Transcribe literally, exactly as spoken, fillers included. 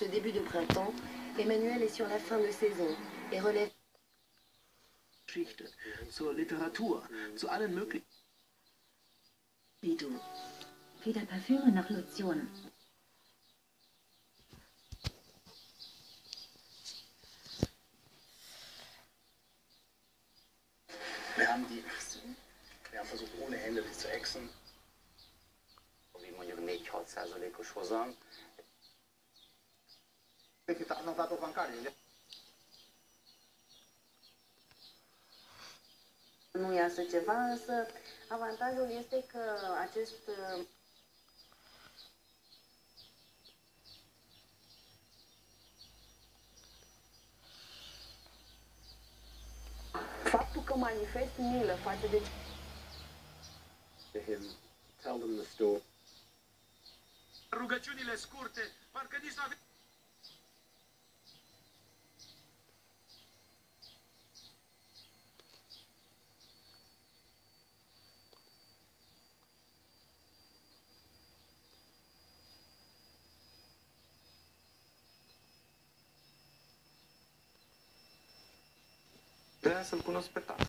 ce début de printemps, Emmanuel est sur la fin de saison et relève Geschichte, zur Literatur, zu allen möglichen. wie du. Weder Parfüme noch Lotionen. Wir haben die, wir haben versucht, ohne Hände die zu exen. Mondjuk négy-hat százalékos hozam. Hanno dato bancario. Nu iasă ceva, însă avantajul este că acest faptul că manifest milă față de him, tell them the story. Rugăciunile scurte, parcă nici n-avem. Vreau să-l cunosc pe tata.